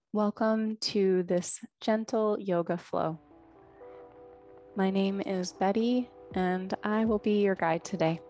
Welcome to this gentle yoga flow. My name is Betty, and I will be your guide today.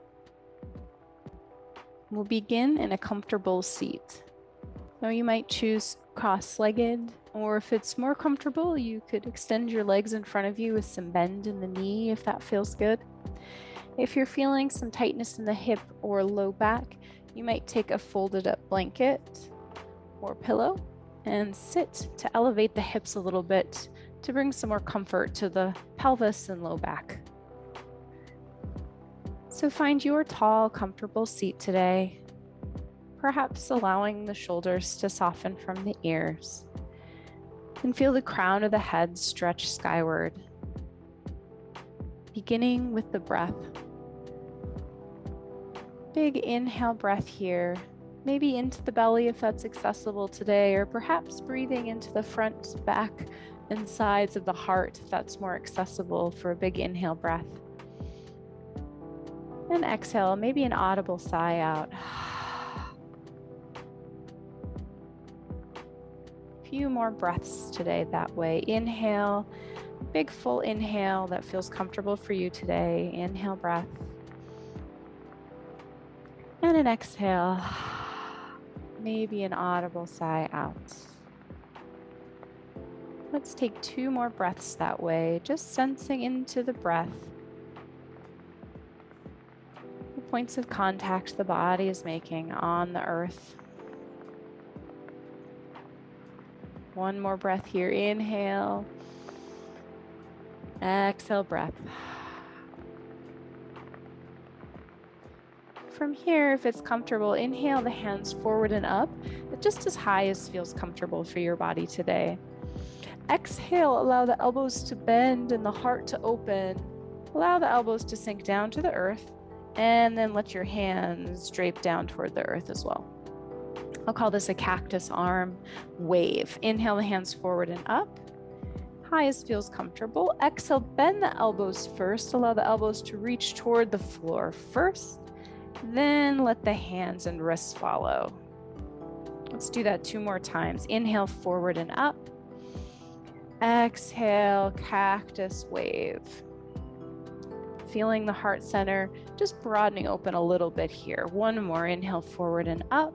We'll begin in a comfortable seat. Now you might choose cross-legged, or if it's more comfortable, you could extend your legs in front of you with some bend in the knee if that feels good. If you're feeling some tightness in the hip or low back, you might take a folded up blanket or pillow and sit to elevate the hips a little bit to bring some more comfort to the pelvis and low back. So find your tall, comfortable seat today, perhaps allowing the shoulders to soften from the ears, and feel the crown of the head stretch skyward, beginning with the breath. Big inhale breath here. Maybe into the belly if that's accessible today, or perhaps breathing into the front, back, and sides of the heart if that's more accessible for a big inhale breath. And exhale, maybe an audible sigh out. A few more breaths today that way. Inhale, big full inhale that feels comfortable for you today. Inhale breath. And an exhale. Maybe an audible sigh out. Let's take 2 more breaths that way, just sensing into the breath. The points of contact the body is making on the earth. 1 more breath here. Inhale. Exhale breath. From here, if it's comfortable, inhale the hands forward and up, but just as high as feels comfortable for your body today. Exhale, allow the elbows to bend and the heart to open. Allow the elbows to sink down to the earth, and then let your hands drape down toward the earth as well. I'll call this a cactus arm wave. Inhale the hands forward and up, high as feels comfortable. Exhale, bend the elbows first. Allow the elbows to reach toward the floor first. Then let the hands and wrists follow. Let's do that 2 more times. Inhale, forward and up. Exhale, cactus wave. Feeling the heart center just broadening open a little bit here. 1 more. Inhale, forward and up.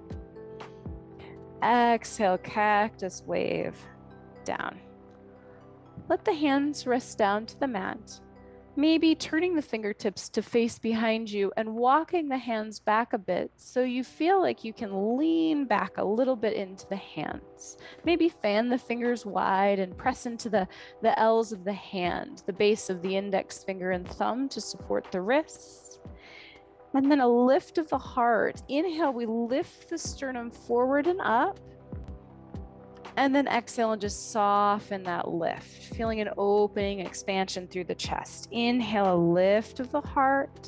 Exhale, cactus wave, down. Let the hands rest down to the mat. Maybe turning the fingertips to face behind you and walking the hands back a bit so you feel like you can lean back a little bit into the hands. Maybe fan the fingers wide and press into the L's of the hand, the base of the index finger and thumb to support the wrists. And then a lift of the heart. Inhale, we lift the sternum forward and up. And then exhale and just soften that lift, feeling an opening, expansion through the chest. Inhale, a lift of the heart.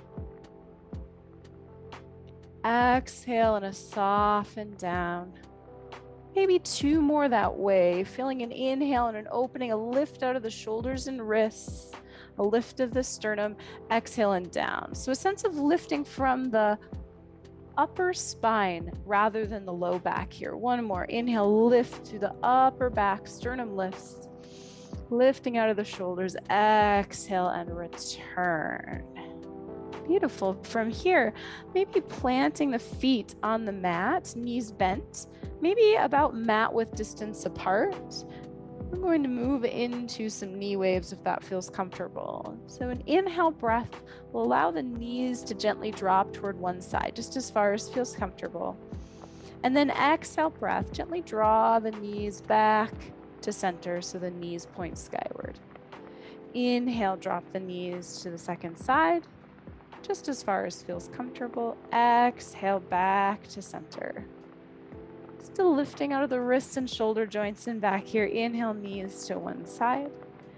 Exhale and a soften down. Maybe 2 more that way, feeling an inhale and an opening, a lift out of the shoulders and wrists, a lift of the sternum, exhale and down. So a sense of lifting from the upper spine rather than the low back here. 1 more. Inhale, lift through the upper back, sternum lifts, lifting out of the shoulders. Exhale and return. Beautiful. From here, maybe planting the feet on the mat, knees bent, maybe about mat width distance apart. We're going to move into some knee waves if that feels comfortable. So an inhale breath will allow the knees to gently drop toward one side, just as far as feels comfortable. And then exhale breath, gently draw the knees back to center so the knees point skyward. Inhale, drop the knees to the second side, just as far as feels comfortable. Exhale back to center. Still lifting out of the wrists and shoulder joints and back here. Inhale, knees to one side.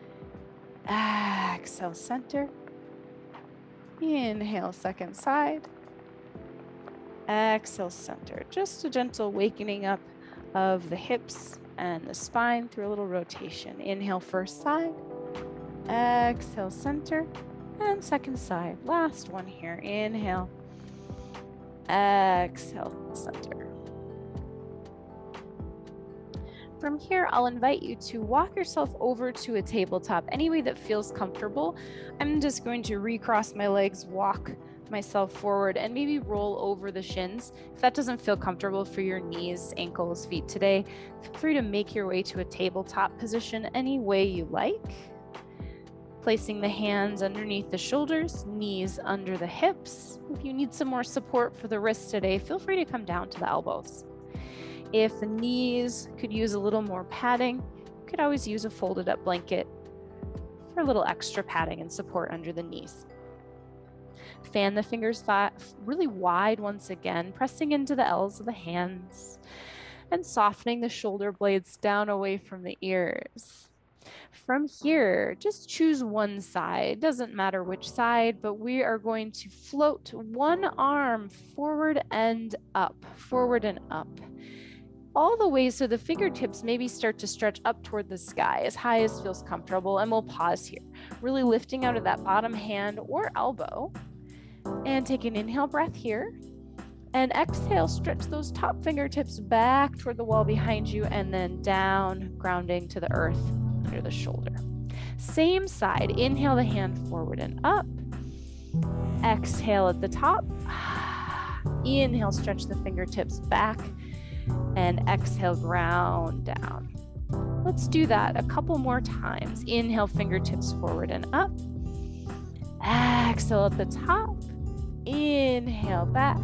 Exhale, center. Inhale, second side. Exhale, center. Just a gentle wakening up of the hips and the spine through a little rotation. Inhale, first side. Exhale, center. And second side. Last one here. Inhale. Exhale, center. From here, I'll invite you to walk yourself over to a tabletop, any way that feels comfortable. I'm just going to recross my legs, walk myself forward, and maybe roll over the shins. If that doesn't feel comfortable for your knees, ankles, feet today, feel free to make your way to a tabletop position any way you like. Placing the hands underneath the shoulders, knees under the hips. If you need some more support for the wrists today, feel free to come down to the elbows. If the knees could use a little more padding, you could always use a folded up blanket for a little extra padding and support under the knees. Fan the fingers really wide once again, pressing into the L's of the hands and softening the shoulder blades down away from the ears. From here, just choose one side. Doesn't matter which side, but we are going to float one arm forward and up, all the way so the fingertips maybe start to stretch up toward the sky as high as feels comfortable. And we'll pause here, really lifting out of that bottom hand or elbow. And take an inhale breath here. And exhale, stretch those top fingertips back toward the wall behind you and then down, grounding to the earth under the shoulder. Same side, inhale the hand forward and up. Exhale at the top. Inhale, stretch the fingertips back. And exhale, ground down. Let's do that a couple more times. Inhale, fingertips forward and up. Exhale at the top. Inhale back.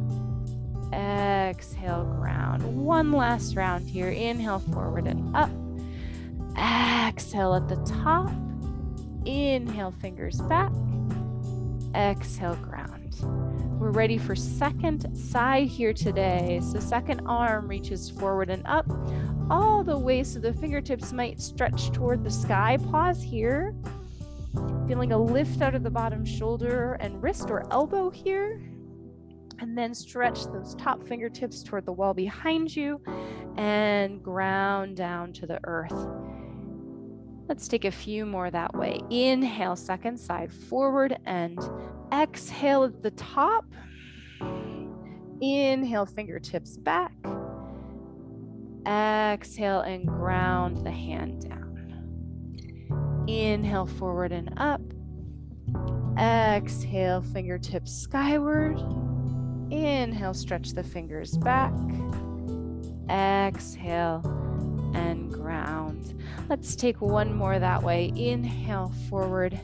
Exhale, ground. One last round here. Inhale forward and up. Exhale at the top. Inhale, fingers back. Exhale, ground. We're ready for second side here today. So second arm reaches forward and up all the way so the fingertips might stretch toward the sky. Pause here. Feeling a lift out of the bottom shoulder and wrist or elbow here. And then stretch those top fingertips toward the wall behind you and ground down to the earth. Let's take a few more that way. Inhale, second side forward and exhale at the top. Inhale, fingertips back. Exhale and ground the hand down. Inhale forward and up. Exhale, fingertips skyward. Inhale, stretch the fingers back. Exhale and ground. Let's take one more that way. Inhale forward.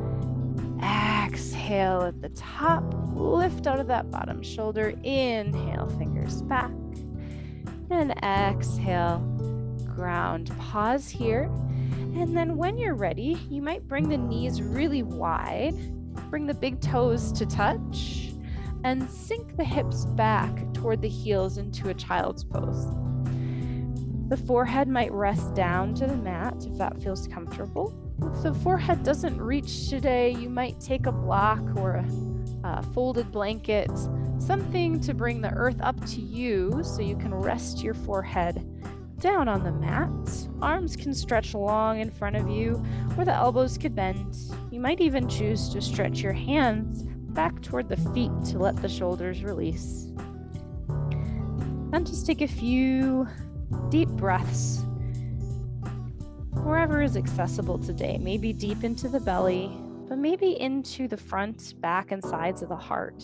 Exhale at the top. Lift out of that bottom shoulder. Inhale, fingers back. And exhale, ground. Pause here. And then when you're ready, you might bring the knees really wide. Bring the big toes to touch. And sink the hips back toward the heels into a child's pose. The forehead might rest down to the mat if that feels comfortable. If the forehead doesn't reach today, you might take a block or a folded blanket, something to bring the earth up to you so you can rest your forehead down on the mat. Arms can stretch long in front of you, or the elbows could bend. You might even choose to stretch your hands back toward the feet to let the shoulders release. And just take a few deep breaths wherever is accessible today. Maybe deep into the belly, but maybe into the front, back, and sides of the heart.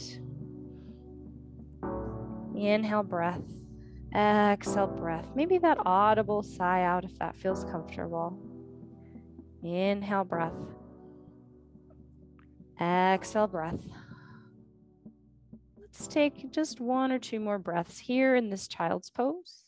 Inhale, breath. Exhale, breath. Maybe that audible sigh out if that feels comfortable. Inhale, breath. Exhale, breath. Let's take just one or two more breaths here in this child's pose.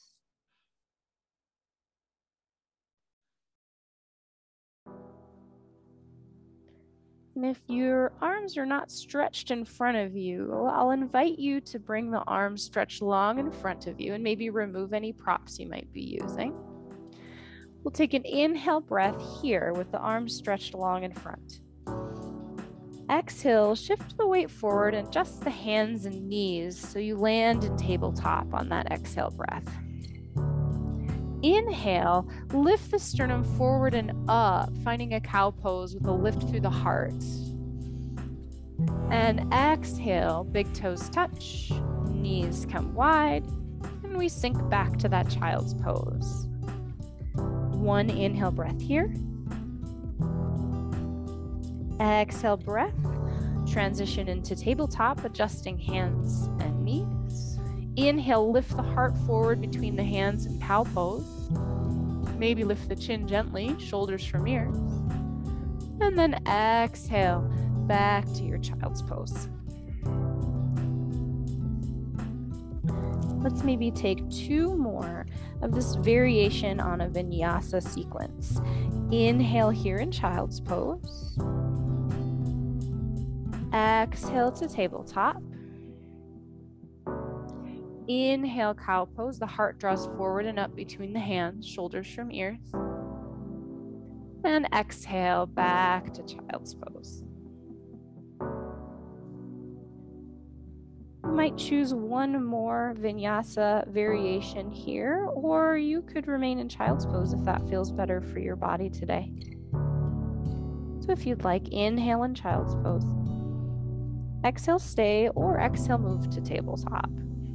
And if your arms are not stretched in front of you, I'll invite you to bring the arms stretched long in front of you and maybe remove any props you might be using. We'll take an inhale breath here with the arms stretched long in front. Exhale, shift the weight forward and adjust the hands and knees so you land in tabletop on that exhale breath. Inhale, lift the sternum forward and up, finding a cow pose with a lift through the heart. And exhale, big toes touch, knees come wide, and we sink back to that child's pose. one inhale breath here. Exhale breath. Transition into tabletop, adjusting hands and knees. Inhale, lift the heart forward between the hands in cow pose. Maybe lift the chin gently, shoulders from ears. And then exhale, back to your child's pose. Let's maybe take two more of this variation on a vinyasa sequence. Inhale here in child's pose. Exhale to tabletop. Inhale, cow pose. The heart draws forward and up between the hands, shoulders from ears. And exhale, back to child's pose. You might choose one more vinyasa variation here, or you could remain in child's pose if that feels better for your body today. So if you'd like, inhale in child's pose. Exhale, stay, or exhale, move to tabletop.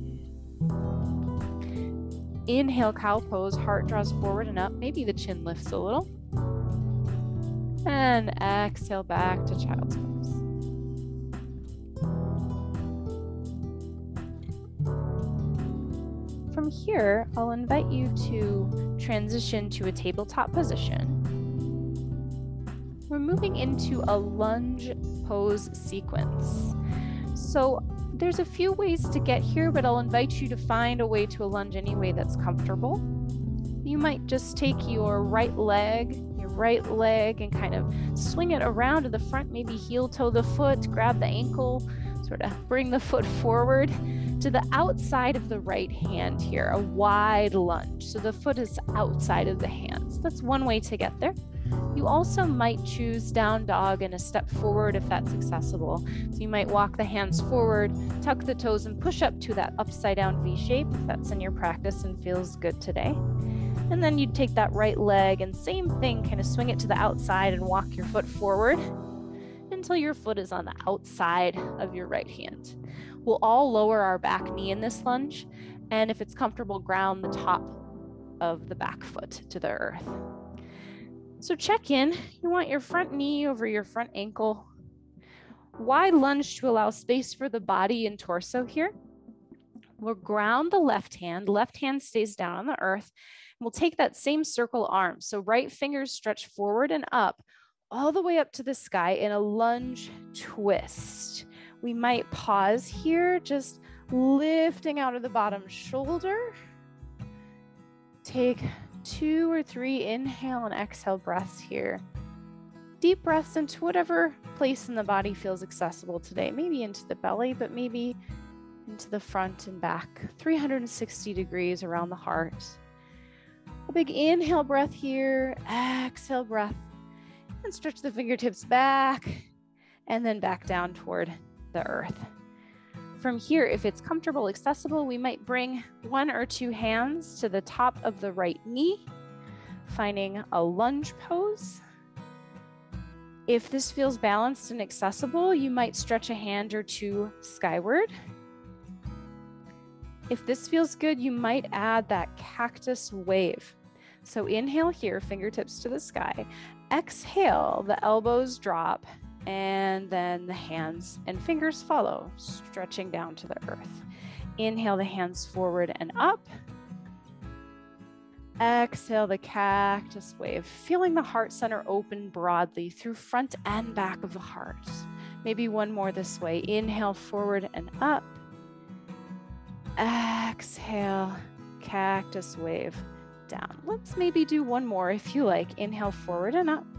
Inhale, cow pose, heart draws forward and up. Maybe the chin lifts a little. And exhale, back to child's pose. From here, I'll invite you to transition to a tabletop position. We're moving into a lunge pose sequence. So there's a few ways to get here, but I'll invite you to find a way to a lunge any way that's comfortable. You might just take your right leg, and kind of swing it around to the front, maybe heel toe the foot, grab the ankle, sort of bring the foot forward to the outside of the right hand here, a wide lunge. So the foot is outside of the hands. That's one way to get there. You also might choose down dog and a step forward if that's accessible. So you might walk the hands forward, tuck the toes, and push up to that upside down V shape if that's in your practice and feels good today. And then you'd take that right leg and same thing, kind of swing it to the outside and walk your foot forward until your foot is on the outside of your right hand. We'll all lower our back knee in this lunge, and if it's comfortable, ground the top of the back foot to the earth. So check in. You want your front knee over your front ankle. Wide lunge to allow space for the body and torso here. We'll ground the left hand stays down on the earth. We'll take that same circle arm. So right fingers stretch forward and up, all the way up to the sky in a lunge twist. We might pause here, just lifting out of the bottom shoulder. Take 2 or 3 inhale and exhale breaths here. Deep breaths into whatever place in the body feels accessible today. Maybe into the belly, but maybe into the front and back. 360 degrees around the heart. A big inhale breath here, exhale breath, and stretch the fingertips back and then back down toward the earth. From here, if it's comfortable, accessible, we might bring 1 or 2 hands to the top of the right knee, finding a lunge pose. If this feels balanced and accessible, you might stretch a hand or 2 skyward. If this feels good, you might add that cactus wave. So inhale here, fingertips to the sky. Exhale, the elbows drop, and then the hands and fingers follow, stretching down to the earth. Inhale the hands forward and up. Exhale the cactus wave, feeling the heart center open broadly through front and back of the heart. Maybe one more this way. Inhale forward and up. Exhale, cactus wave down. Let's maybe do one more if you like. Inhale forward and up.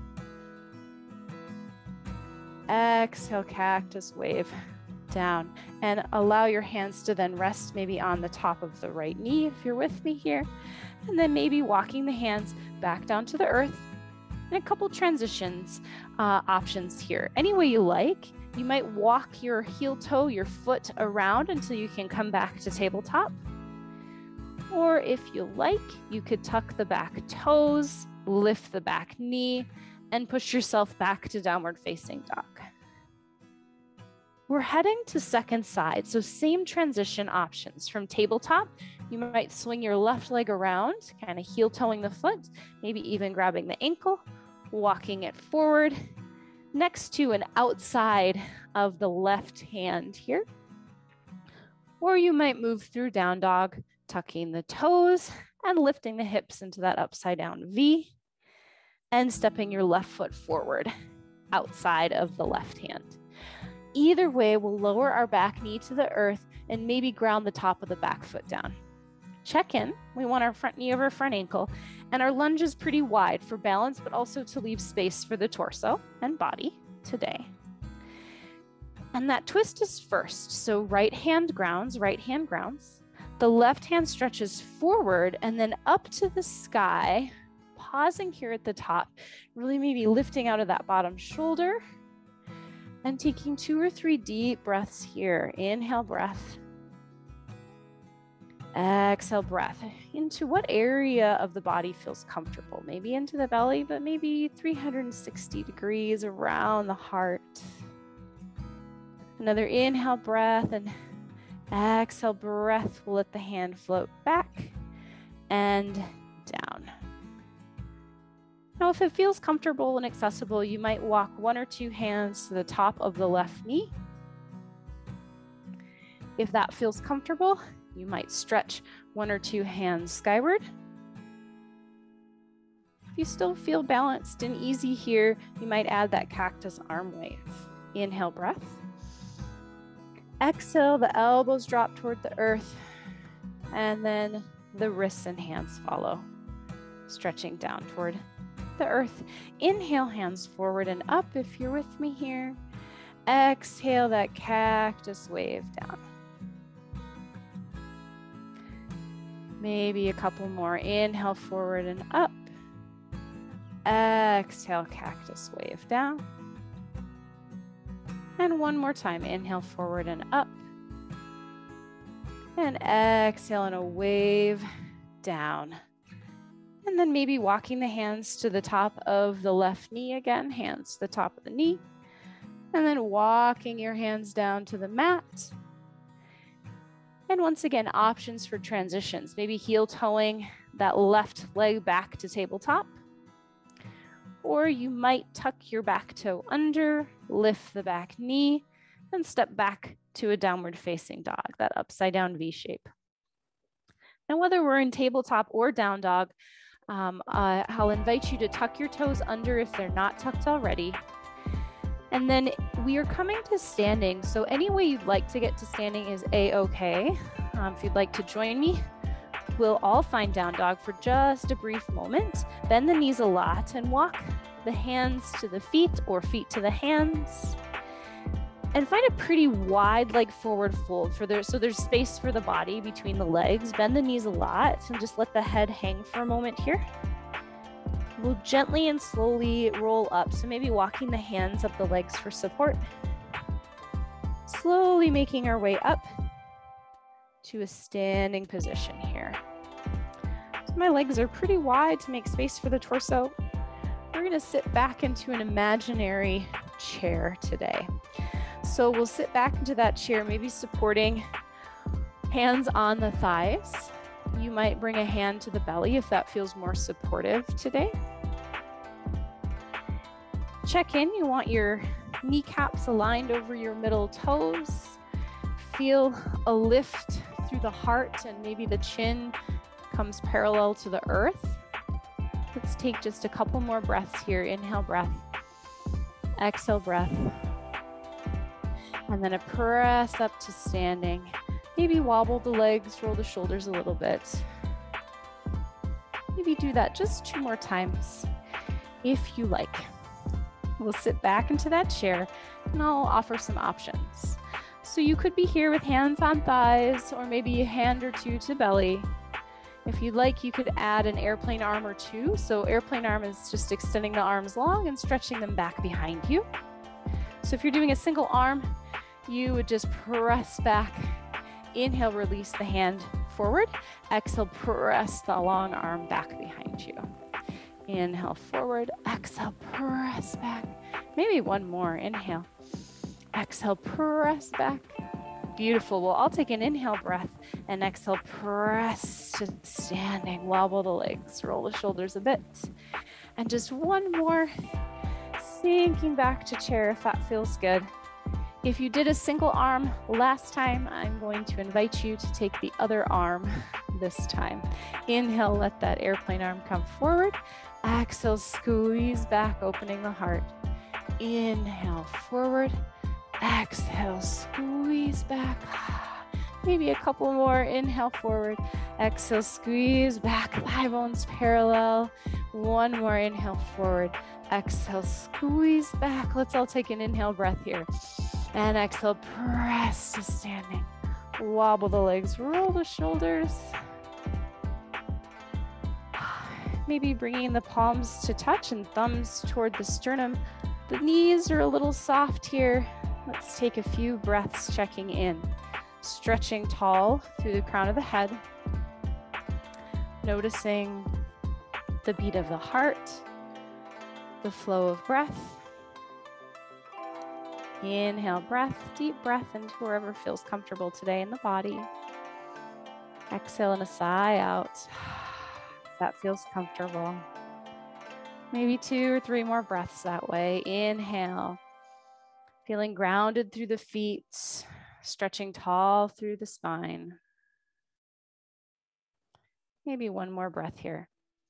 Exhale, cactus wave down, and allow your hands to then rest maybe on the top of the right knee if you're with me here, and then maybe walking the hands back down to the earth, and a couple transitions options here. Any way you like. You might walk your heel toe, your foot around until you can come back to tabletop, or if you like, you could tuck the back toes, lift the back knee, and push yourself back to downward facing dog. We're heading to second side, so same transition options from tabletop You might swing your left leg around, kind of heel toeing the foot, maybe even grabbing the ankle, walking it forward next to an outside of the left hand here. Or you might move through down dog, tucking the toes and lifting the hips into that upside down V and stepping your left foot forward outside of the left hand. Either way, we'll lower our back knee to the earth and maybe ground the top of the back foot down. Check in. We want our front knee over front ankle, and our lunge is pretty wide for balance, but also to leave space for the torso and body today. And that twist is first. So right hand grounds. The left hand stretches forward and then up to the sky, pausing here at the top, really maybe lifting out of that bottom shoulder and taking 2 or 3 deep breaths here. Inhale, breath. Exhale, breath. Into what area of the body feels comfortable? Maybe into the belly, but maybe 360 degrees around the heart. Another inhale, breath, and exhale, breath. We'll let the hand float back and down. Now, if it feels comfortable and accessible, you might walk 1 or 2 hands to the top of the left knee. If that feels comfortable, you might stretch 1 or 2 hands skyward. If you still feel balanced and easy here, you might add that cactus arm wave. Inhale, breath. Exhale, the elbows drop toward the earth, and then the wrists and hands follow, stretching down toward the earth. Inhale, hands forward and up if you're with me here. Exhale, that cactus wave down. Maybe a couple more. Inhale, forward and up. Exhale, cactus wave down. And one more time. Inhale, forward and up. And exhale, and a wave down. And then maybe walking the hands to the top of the left knee again. Hands to the top of the knee. And then walking your hands down to the mat. And once again, options for transitions. Maybe heel toeing that left leg back to tabletop. Or you might tuck your back toe under, lift the back knee, and step back to a downward facing dog, that upside down V shape. Now, whether we're in tabletop or down dog, I'll invite you to tuck your toes under if they're not tucked already. And then we are coming to standing. So any way you'd like to get to standing is A-okay. If you'd like to join me, we'll all find down dog for just a brief moment. Bend the knees a lot and walk the hands to the feet or feet to the hands. And find a pretty wide leg forward fold so there's space for the body between the legs. Bend the knees a lot and just let the head hang for a moment here. We'll gently and slowly roll up. So maybe walking the hands up the legs for support. Slowly making our way up to a standing position here. So my legs are pretty wide to make space for the torso. We're gonna sit back into an imaginary chair today. So we'll sit back into that chair, maybe supporting hands on the thighs. You might bring a hand to the belly if that feels more supportive today. Check in. You want your kneecaps aligned over your middle toes. Feel a lift through the heart and maybe the chin comes parallel to the earth. Let's take just a couple more breaths here. Inhale, breath. Exhale, breath. And then a press up to standing. Maybe wobble the legs, roll the shoulders a little bit. Maybe do that just 2 more times if you like. We'll sit back into that chair and I'll offer some options. So you could be here with hands on thighs or maybe a hand or 2 to belly. If you'd like, you could add an airplane arm or 2. So airplane arm is just extending the arms long and stretching them back behind you. So if you're doing a single arm, you would just press back. Inhale, release the hand forward. Exhale, press the long arm back behind you. Inhale, forward. Exhale, press back. Maybe one more. Inhale. Exhale, press back. Beautiful. Well, I'll take an inhale breath and exhale, press to standing, wobble the legs, roll the shoulders a bit. And just one more, sinking back to chair if that feels good. If you did a single arm last time, I'm going to invite you to take the other arm this time. Inhale, let that airplane arm come forward. Exhale, squeeze back, opening the heart. Inhale, forward. Exhale, squeeze back. Maybe a couple more. Inhale, forward. Exhale, squeeze back, thigh bones parallel. One more, inhale, forward. Exhale, squeeze back. Let's all take an inhale breath here. And exhale, press to standing. Wobble the legs, roll the shoulders. Maybe bringing the palms to touch and thumbs toward the sternum. The knees are a little soft here. Let's take a few breaths checking in. Stretching tall through the crown of the head. Noticing the beat of the heart, the flow of breath. Inhale, breath, deep breath into wherever feels comfortable today in the body. Exhale and a sigh out. If that feels comfortable. Maybe 2 or 3 more breaths that way. Inhale, feeling grounded through the feet, stretching tall through the spine. Maybe 1 more breath here.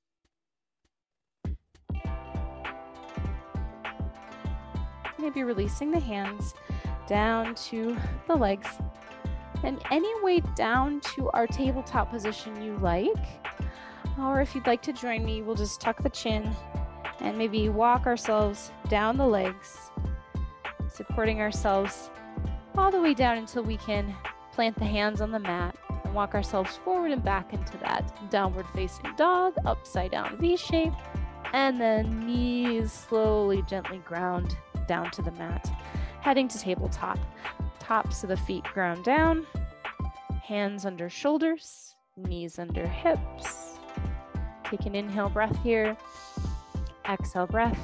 Maybe releasing the hands down to the legs. And any way down to our tabletop position you like. Or if you'd like to join me, we'll just tuck the chin and maybe walk ourselves down the legs, supporting ourselves all the way down until we can plant the hands on the mat and walk ourselves forward and back into that downward facing dog, upside down V shape, and then knees slowly, gently ground down to the mat, heading to tabletop. Tops of the feet ground down, hands under shoulders, knees under hips. Take an inhale breath here, exhale breath.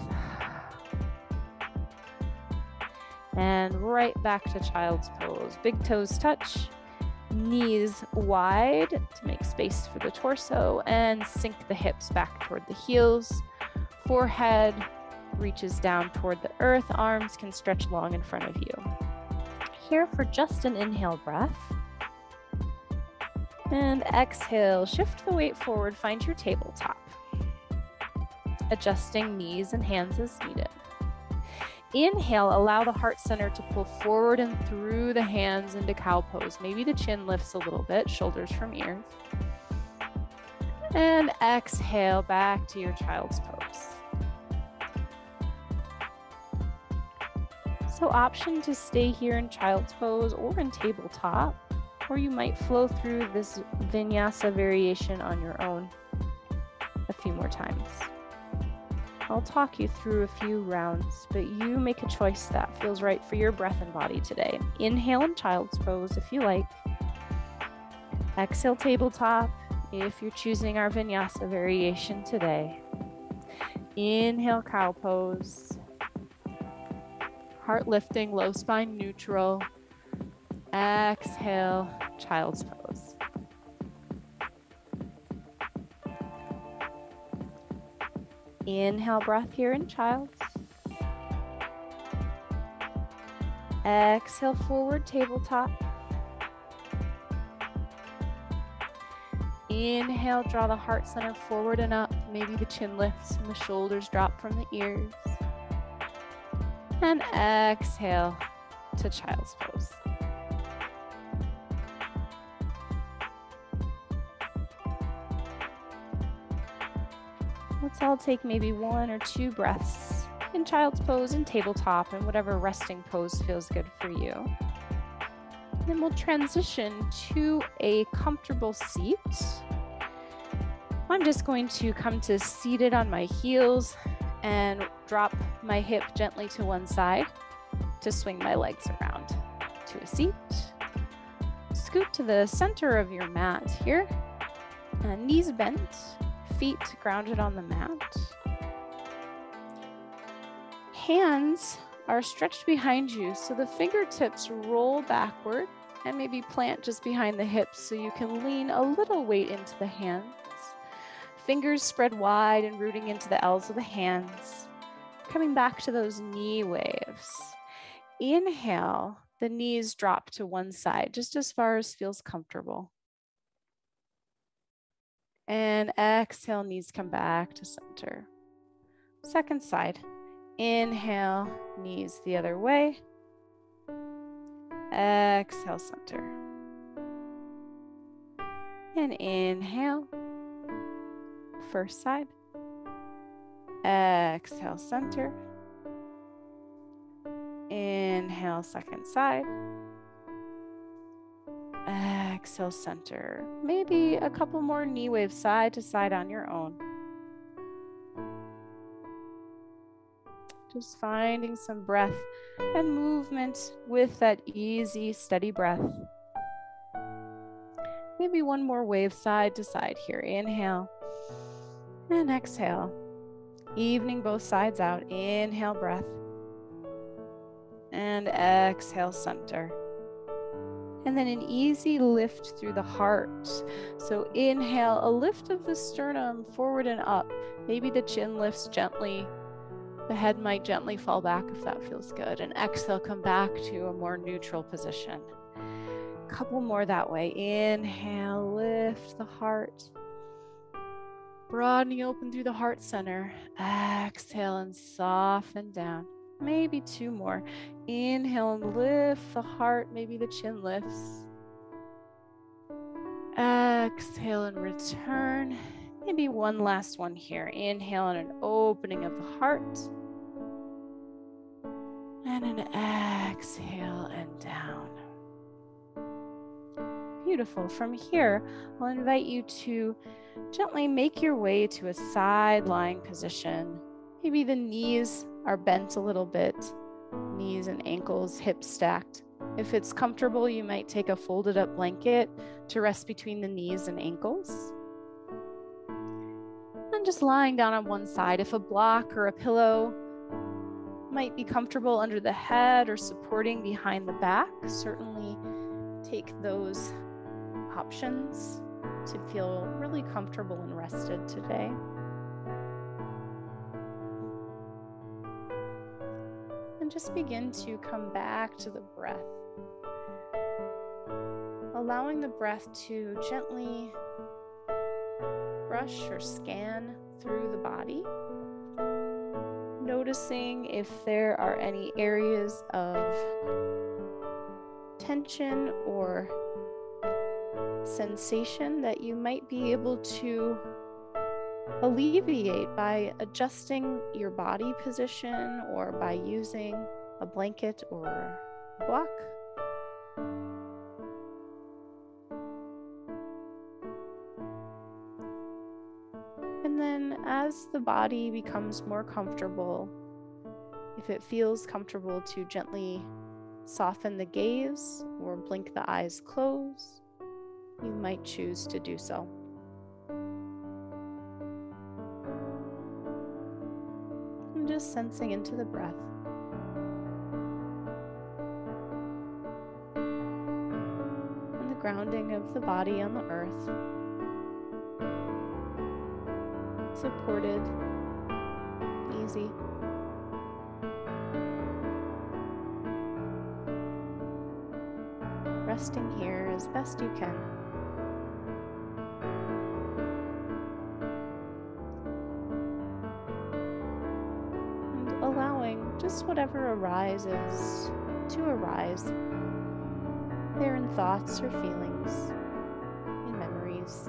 And right back to child's pose. Big toes touch, knees wide to make space for the torso, and sink the hips back toward the heels. Forehead reaches down toward the earth, arms can stretch long in front of you. Here for just an inhale breath. And exhale, shift the weight forward, find your tabletop. Adjusting knees and hands as needed. Inhale, allow the heart center to pull forward and through the hands into cow pose. Maybe the chin lifts a little bit, shoulders from ears. And exhale, back to your child's pose. So option to stay here in child's pose or in tabletop, or you might flow through this vinyasa variation on your own a few more times. I'll talk you through a few rounds, but you make a choice that feels right for your breath and body today. Inhale in child's pose if you like. Exhale tabletop if you're choosing our vinyasa variation today. Inhale cow pose. Heart lifting, low spine neutral. Exhale, child's pose. Inhale breath here in child's. Exhale forward, tabletop. Inhale, draw the heart center forward and up. Maybe the chin lifts and the shoulders drop from the ears. And exhale to child's pose. Let's all take maybe 1 or 2 breaths in child's pose and tabletop and whatever resting pose feels good for you. Then we'll transition to a comfortable seat. I'm just going to come to seated on my heels and drop my hip gently to one side to swing my legs around to a seat. Scoot to the center of your mat here, and knees bent, feet grounded on the mat. Hands are stretched behind you, so the fingertips roll backward And maybe plant just behind the hips so you can lean a little weight into the hands. Fingers spread wide and rooting into the L's of the hands. Coming back to those knee waves. Inhale, the knees drop to one side, just as far as feels comfortable. And exhale, knees come back to center. Second side. Inhale, knees the other way. Exhale, center. And inhale, first side. Exhale, center. Inhale, second side. Exhale, center. Maybe a couple more knee waves side to side on your own. Just finding some breath and movement with that easy, steady breath. Maybe one more wave side to side here. Inhale and exhale. Evening both sides out. Inhale, breath. And exhale, center. And then an easy lift through the heart. So inhale, a lift of the sternum forward and up. Maybe the chin lifts gently. The head might gently fall back if that feels good. And exhale, come back to a more neutral position. A couple more that way. Inhale, lift the heart. Broadening open through the heart center. Exhale and soften down. Maybe two more. Inhale and lift the heart. Maybe the chin lifts. Exhale and return. Maybe one last one here. Inhale and an opening of the heart. And an exhale and down. Beautiful. From here, I'll invite you to gently make your way to a side lying position. Maybe the knees are bent a little bit. Knees and ankles, hips stacked. If it's comfortable, you might take a folded up blanket to rest between the knees and ankles. And just lying down on one side. If a block or a pillow might be comfortable under the head or supporting behind the back, certainly take those options to feel really comfortable and rested today. And just begin to come back to the breath. Allowing the breath to gently brush or scan through the body. Noticing if there are any areas of tension or sensation that you might be able to alleviate by adjusting your body position or by using a blanket or a block. And then as the body becomes more comfortable, if it feels comfortable to gently soften the gaze or blink the eyes closed, you might choose to do so. And just sensing into the breath. And the grounding of the body on the earth. Supported, easy. Resting here as best you can. And allowing just whatever arises to arise there in thoughts or feelings, in memories.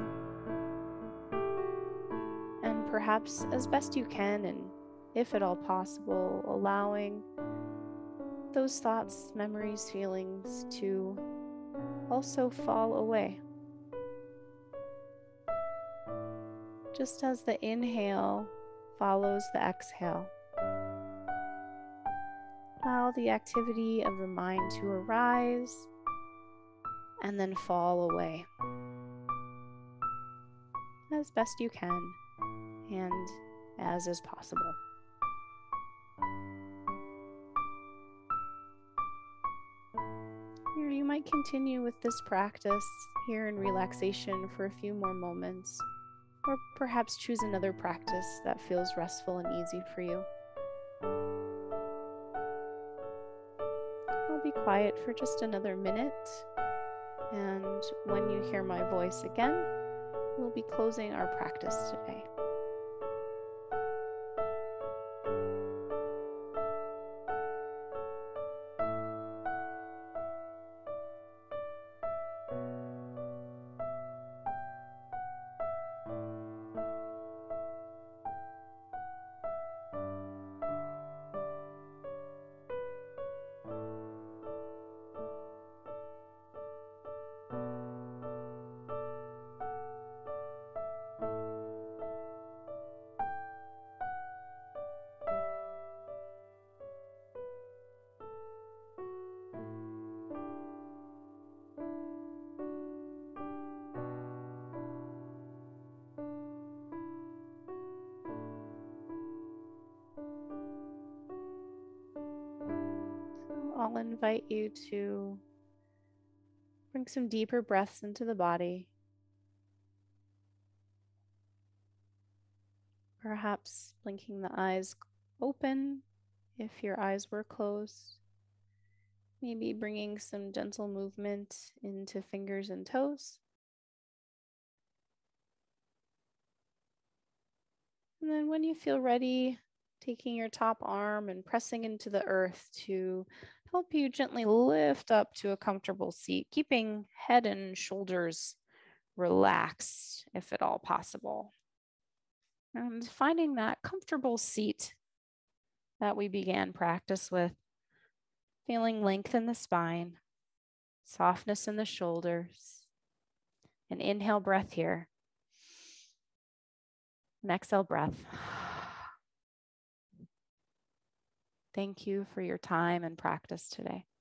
And perhaps as best you can, and if at all possible, allowing those thoughts, memories, feelings to also fall away. Just as the inhale follows the exhale. Allow the activity of the mind to arise and then fall away as best you can and as is possible. You're you might continue with this practice here in relaxation for a few more moments, or perhaps choose another practice that feels restful and easy for you. I'll be quiet for just another minute, and when you hear my voice again, we'll be closing our practice today. I'll invite you to bring some deeper breaths into the body. Perhaps blinking the eyes open if your eyes were closed. Maybe bringing some gentle movement into fingers and toes. And then when you feel ready, taking your top arm and pressing into the earth to help you gently lift up to a comfortable seat, keeping head and shoulders relaxed if at all possible. And finding that comfortable seat that we began practice with, feeling length in the spine, softness in the shoulders. An inhale breath here. An exhale breath. Thank you for your time and practice today.